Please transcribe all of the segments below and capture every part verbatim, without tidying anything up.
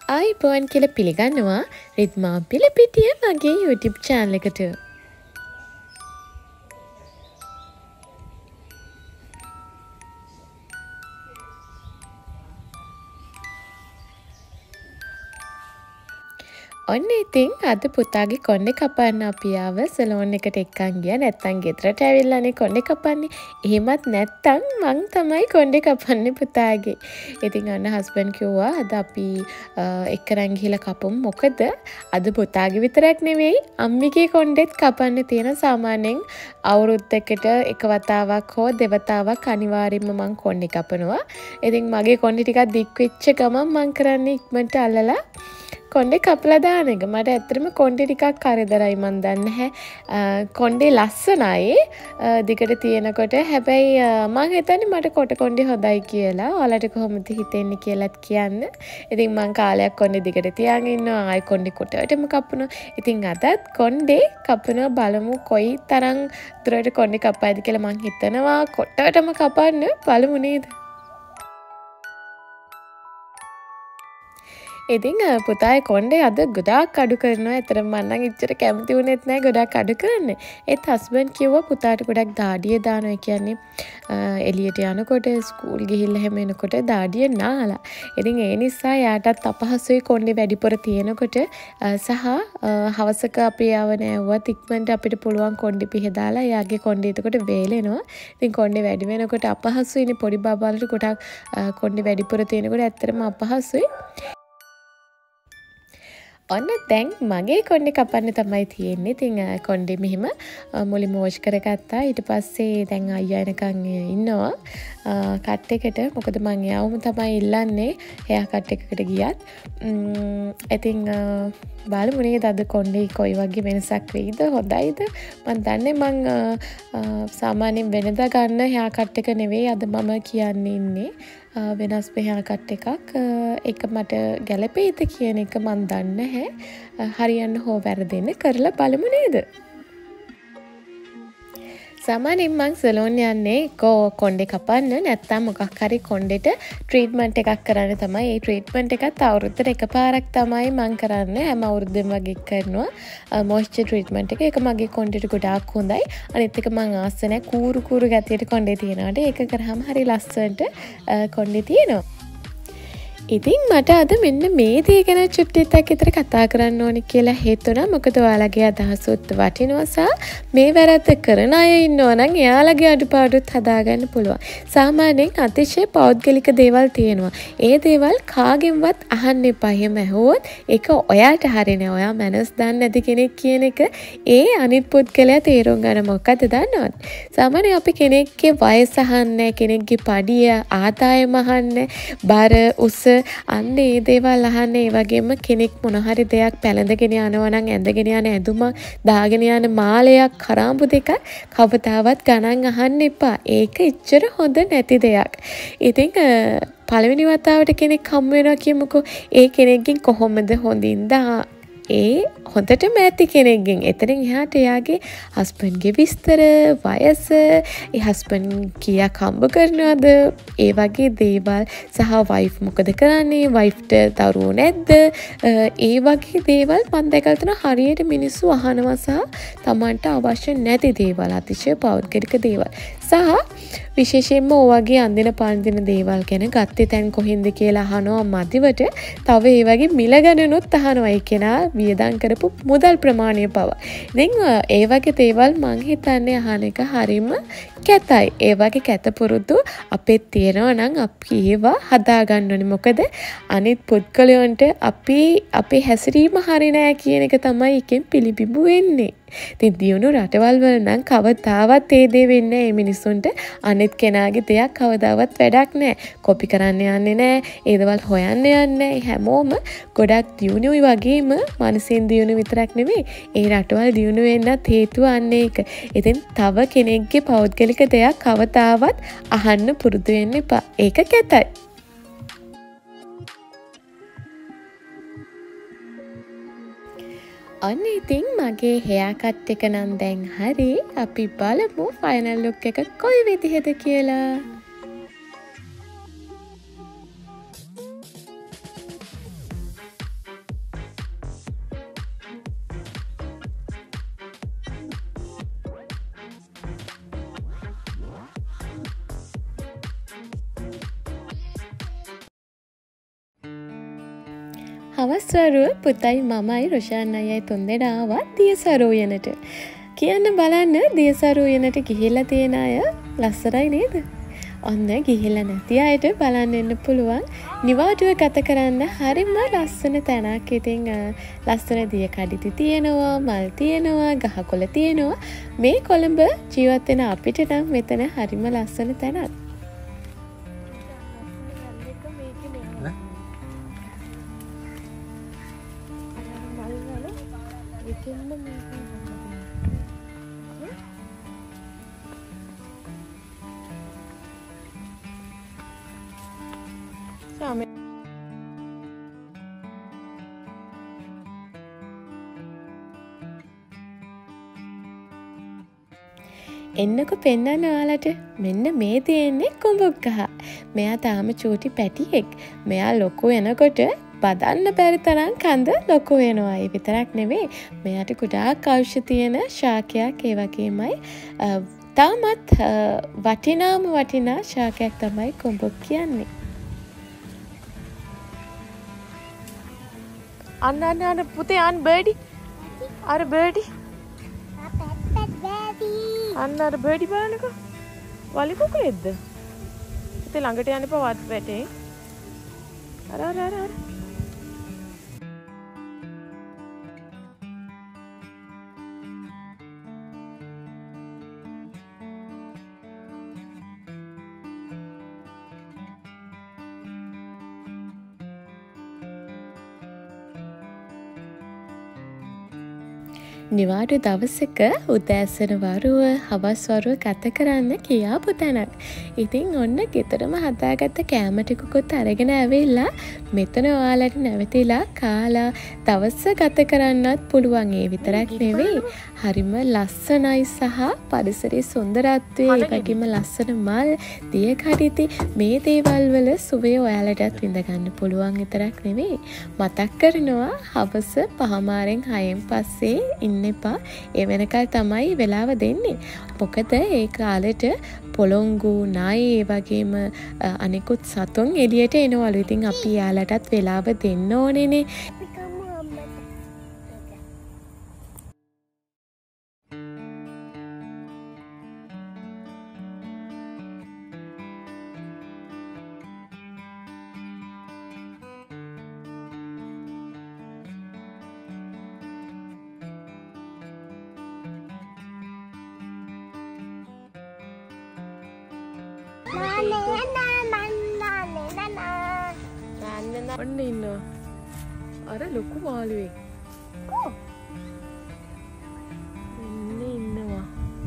ආයිබෝන් කියලා පිළිගන්නවා රිද්මා පිලපිටිය මගේ YouTube channel එකට. ඔන්න ඉතින් අද පුතාගේ කොණ්ඩේ කපන්න අපි ආව සලෝන් එකට එක්කන් ගියා. නැත්තම් ගෙදරට ඇවිල්ලානේ කොණ්ඩේ කපන්නේ. එහෙමත් නැත්තම් මං තමයි කොණ්ඩේ කපන්නේ පුතාගේ. ඉතින් අන්න හස්බන්ඩ් කිව්වා අද අපි එක්කරන් ගිහලා කපමු. මොකද අද පුතාගේ විතරක් නෙවෙයි අම්මිගේ කොණ්ඩෙත් කපන්න තියෙන. සාමාන්‍යයෙන් අවුරුද්දකට එක වතාවක් හෝ දෙවතාවක් අනිවාර්යයෙන්ම මං කොණ්ඩේ කපනවා. ඉතින් මගේ කොණ්ඩේ ටිකක් දික් වෙච්ච ගමන් මං කරන්නේ ඉක්මනට අල්ලලා කොණ්ඩේ කපලා දාන එක. මට ඇත්තටම කොණ්ඩේ ටිකක් කරදරයි මන් දන්නේ නැහැ. කොණ්ඩේ ලස්සනයි දිගට තියෙනකොට. හැබැයි මං හිතන්නේ මට කොට කොණ්ඩේ හොඳයි කියලා. ඔයාලට කොහොමද හිතෙන්නේ කියලාත් කියන්න. ඉතින් මං කාලයක් කොණ්ඩේ දිගට තියාගෙන ඉන්නවා. ආයි කොණ්ඩේ කොටටම කපනවා. ඉතින් අදත් කොණ්ඩේ කපනවා බලමු කොයි තරම් දුරට කොණ්ඩේ කපයිද කියලා මං හිතනවා කොටටම කපන්න බලමු නේද? ඉතින් පුතාගේ කොණ්ඩේ අද ගොඩාක් අඩු කරනවා. ඇත්තටම මම නම් ඉච්චර කැමති වුණෙත් නැහැ ගොඩාක් අඩු කරන්න. ඒත් හස්බන්ඩ් කිව්වා පුතාට ගොඩක් දාඩිය දානවා. ඒ කියන්නේ එළියට යනකොට ස්කූල් ගිහිල්ලා හැම එනකොට දාඩිය නාලා. ඉතින් ඒ නිසා යාටත් අපහසුයි කොණ්ඩේ වැඩිපුර තියෙනකොට සහ හවසක අපි ආව නැවුවත් ඉක්මනට අපිට පුළුවන් කොණ්ඩේ පිහදාලා යාගේ කොණ්ඩේ එතකොට වේලෙනවා. ඉතින් කොණ්ඩේ වැඩි වෙනකොට අපහසුයිනේ පොඩි බබාලට ගොඩක් කොණ්ඩේ වැඩිපුර තියෙනකොට ඇත්තටම අපහසුයි. ඔන්න දැන් මගේ කොණ්ඩේ කපන්න තමයි තියෙන්නේ. ඉතින් කොණ්ඩේ මෙහෙම මුලින්ම වොෂ් කරගත්තා. ඊට පස්සේ දැන් අයියා එනකන් ඉන්නවා කට් එකට. මොකද මං එයාවම තමයි ඉල්ලන්නේ එයා කට් එකකට ගියත්. ඉතින් බලමු නේද අද කොණ්ඩේ කොයි වගේ වෙනසක් වෙයිද හොඳයිද? මං දන්නේ මං සාමාන්‍යයෙන් වෙනදා ගන්න එයා කට් එක නෙවෙයි අද මම කියන්නේ ඉන්නේ. වෙනස් මෙහා කට් එකක්. ඒක මට ගැලපෙයිද කියන එක මන් දන්නේ නැහැ. හරියන්න හෝ වැරදෙන්න කරලා බලමු නේද? සාමාන්‍යයෙන් මං සලෝන් යන්නේ කො කොණ්ඩේ කපන්න නැත්නම් මොකක් හරි කොණ්ඩේට ට්‍රීට්මන්ට් එකක් කරන්න තමයි. ඒ ට්‍රීට්මන්ට් එකත් අවුරුද්දට එකපාරක් තමයි මං කරන්නේ. හැම අවුරුද්දෙම වගේ කරනවා මොයිස්චර් ට්‍රීට්මන්ට් එක. ඒක මගේ කොණ්ඩේට ගොඩාක් හොඳයි. අනිත් එක මං ආස නැහැ කූරු කූරු ගැතියට කොණ්ඩේ තියනවාට. ඒක කරාම හරි ලස්සනට කොණ්ඩේ තියෙනවා. ඉතින් මට අද මෙන්න මේ දේ ගැන චුට්ටියක් විතර කතා කරන්න ඕනි කියලා හේතුණා. මොකද ඔයාලගේ අදහසුත් වටිනවා සහ මේ වැරද්ද කරන අය ඉන්නවා නම් එයාලගේ අඩුපාඩුත් හදාගන්න පුළුවන්. සාමාන්‍යයෙන් අතිශය පෞද්ගලික දේවල් තියෙනවා. ඒ දේවල් කාගෙන්වත් අහන්න එපා. එහෙම ඇහුවොත් ඒක ඔයාට හරිනේ. ඔයා මනස් දන්නේ නැති කෙනෙක් කියන එක ඒ අනිත් පුද්ගලයා තේරුම් ගන්න මොකද්ද දන්නවද? සාමාන්‍යයෙන් අපි කෙනෙක්ගේ වයස අහන්නේ, කෙනෙක්ගේ පඩිය, ආදායම අහන්නේ, බර, උස අන්න ඒ දේවල් අහන්නේ. ඒ වගේම කෙනෙක් මොන හරි දෙයක් පැලඳගෙන යනවා නම් ඇඳගෙන යන ඇඳුමක්, දාගෙන යන මාලයක්, කරාඹු දෙකක් කවදාවත් ගණන් අහන්න එපා. ඒක ඉච්චර හොඳ නැති දෙයක්. ඉතින් පළවෙනි වතාවට කෙනෙක් හම්බ වෙනවා කියමුකෝ. ඒ කෙනෙක්ගෙන් කොහොමද හොඳින්ද ඒ හොඳටම ඇති කෙනෙක්ගෙන් එතනින් එහාට එයාගේ හස්බන්ඩ්ගේ විස්තර, වයස, ඒ හස්බන්ඩ් කීයක් හම්බ කරනවද, ඒ වගේ දේවල් සහ වයිෆ් මොකද කරන්නේ, වයිෆ්ට දරුවෝ නැද්ද, ඒ වගේ දේවල් මම දැකලා තියෙනවා හරියට මිනිස්සු අහනවා සහ Tamanට අවශ්‍ය නැති දේවල්, අතිශය පෞද්ගලික දේවල්. සහ විශේෂයෙන්ම ඔයගේ අඳින පන්දින දේවල් ගැන ගත්තේ තැන් කොහෙන්ද කියලා අහනවා මදිවට. තව ඒ වගේ මිල ගණනුත් අහනවා. ඒ කෙනා වියදම් කරපු මුදල් ප්‍රමාණය පවා. ඉතින් ඒ වගේ දේවල් මං හිතන්නේ අහන එක හරීම කැතයි. ඒ වගේ කැත පුරුදු අපේ තියෙනවා නම් අපි ඒවා හදා ගන්න ඕනේ. මොකද අනිත් පුද්ගලයන්ට අපි අපේ හැසිරීම හරි නෑ කියන එක තමයි එකෙන් පිළිබිඹු වෙන්නේ. ඉතින් දියුණු රටවල් වල නම් කවදාවත් ඒ දේ වෙන්නේ නැහැ. මේ මිනිස්සුන්ට අනිත් කෙනාගේ දෙයක් කවදාවත් වැඩක් නැහැ. කොපි කරන්න යන්නේ නැහැ. ඒ දේවල් හොයන්න යන්නේ නැහැ. හැමෝම ගොඩක් දියුණුයි වගේම මානසික දියුණුව විතරක් නෙමෙයි. ඒ රටවල් දියුණු වෙන්නත් හේතුව අන්න ඒක. ඉතින් තව කෙනෙක්ගේ පෞද්ගලික දෙයක් කවදාවත් අහන්න පුරුදු වෙන්න එපා. ඒක කැතයි. අන්න ඉතින් මගේ හෙයා කට් එක නම් දැන් හරි. අපි බලමු ෆයිනල් ලුක් එක කොයි විදිහද කියලා. හවස්වරුව පුතයි මමයි රොෂාන් අයියයි තුන්දෙනා ආවා දියසරු උයනට. කියන්න බලන්න දියසරු උයනට ගිහිල්ලා තියෙන අය ලස්සනයි නේද? ඔන්න ගිහිල්ලා නැති අයට බලන්න එන්න පුළුවන්. නිවාඩුව ගත කරන්න හරිම ලස්සන තැනක්. ඉතින් ලස්සන දිය කඩਿති තියෙනවා, මල් තියෙනවා, ගහකොළ තියෙනවා. මේ කොළඹ ජීවත් වෙන අපිට නම් මෙතන හරිම ලස්සන තැනක්. එන්නකො පෙන්නන්න ඔයාලට. මෙන්න මේ තියෙන්නේ කුඹුක් ගහ. මෙයා තාම චූටි පැටියෙක්. මෙයා ලොකු වෙනකොට බදන්න බැරි තරම් කඳ ලොකු වෙනවා. ඒ විතරක් නෙවෙයි. මෙයාට ගොඩාක් අවශ්‍ය තියෙන ශාකයක් ඒ වගේමයි තාමත් වටිනාම වටිනා ශාකයක් තමයි කුඹුක් කියන්නේ. අන්න අන්න අන්න පුතේ අන්න බර්ඩි. අර බර්ඩි. අන්න අර බර්ඩි බලන්නකෝ. වලි කුකුලෙක්ද? පුතේ ළඟට යන්න එපා වත් වැටේ. අර අර අර අර. නිවාඩු දවසක උදෑසන වරුව හවස් වරුව ගත කරන්න කියාපු තැනක්. ඉතින් ඔන්න ගෙදරම හදාගත්ත කෑම ටිකකුත් අරගෙන ඇවිල්ලා මෙතන ඔයාලට නැවතිලා කාලා දවස ගත කරන්නත් පුළුවන්. ඒ විතරක් නෙවෙයි, හරිම ලස්සනයි සහ පරිසරයේ සුන්දරත්වය, ඒ වගේම ලස්සන මල්, දිය කඩਿති මේ දේවල් වල සුවය ඔයාලටත් විඳ ගන්න පුළුවන් විතරක් නෙවෙයි. මතක් කරනවා හවස පහමාරෙන් හයෙන් පස්සේ ඉන්න එපා. ඒ වෙනකල් තමයි වෙලාව දෙන්නේ. මොකද ඒ කාලෙට පොළොංගු, නයි, ඒ වගේම අනෙකුත් සතුන් එළියට එනවලු. ඉතින් අපි යාලටත් වෙලාව දෙන්න ඕනේනේ. ඔන්න ඉන්නවා. අර ලොකු මාළුවෙක්. එන්න ඉන්නවා.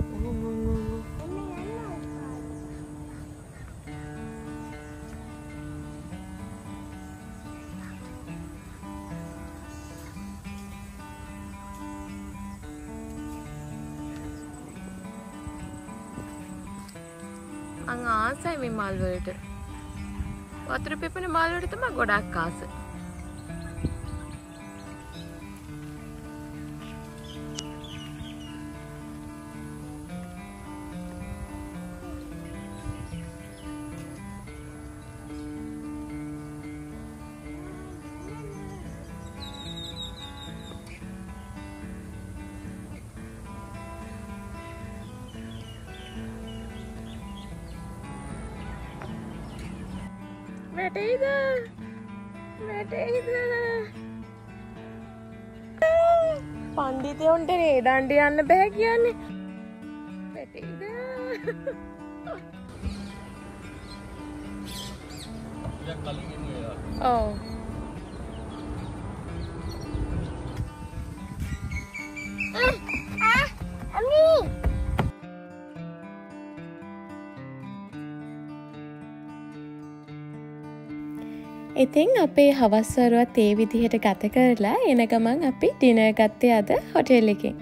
අං ආසයි මේ මල් වලට. වතුර පිපෙන මල් වලට තමයි ගොඩක් ආස. වැටෙයිද? වැටෙයිද? පණ්ඩිතයොන්ට නේ දණ්ඩ යන්න බෑ කියන්නේ. වැටෙයිද? ඔව්. ආ අම්මි ඉතින් අපේ හවස්වරුවත් ඒ විදිහට ගත කරලා එන ගමන් අපි ඩිනර් ගත්තේ අද හොටෙල් එකෙන්.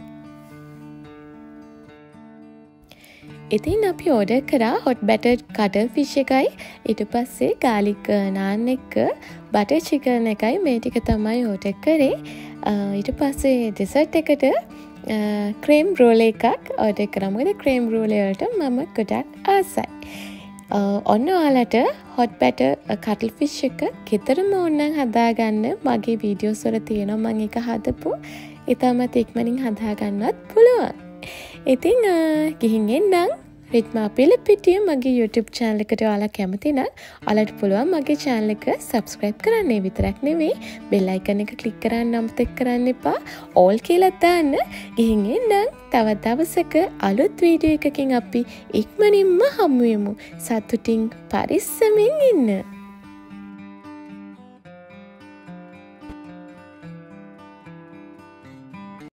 ඉතින් අපි ඕඩර් කරා හොට් බැටර්ඩ් කටල් ෆිෂ් එකයි, ඊට පස්සේ ගාලික් නාන් එක, බටර් චිකන් එකයි, මේ ටික තමයි ඕඩර් කරේ. ඊට පස්සේ ඩෙසර්ට් එකට ක්‍රීම් රෝල් එකක් ඕඩර් කරා. මොකද ක්‍රීම් රෝල් වලට මම ගොඩක් ආසයි. ඔන්න ඔයාලට hot batter cuttle fish එක ගෙදරම ඕනනම් හදාගන්න මගේ වීඩියෝස් වල තියෙනවා මම ඒක හදපු. ඉතාමත් ඉක්මනින් හදාගන්නත් පුළුවන්. ඉතින් ගිහින් එන්නම්. රිද්මා පිලපිටිය මගේ YouTube channel එකට ඔයාලා කැමති නම් ඔයාලට පුළුවන් මගේ channel එක subscribe කරන්න. ඒ විතරක් නෙවෙයි bell icon එක click කරන්න අමතක කරන්න එපා. all කියලා දාන්න. ගිහින් එන්නම්. තවත් දවසක අලුත් වීඩියෝ එකකින් අපි ඉක්මනින්ම හමු වෙමු. සතුටින් පරිස්සමින් ඉන්න.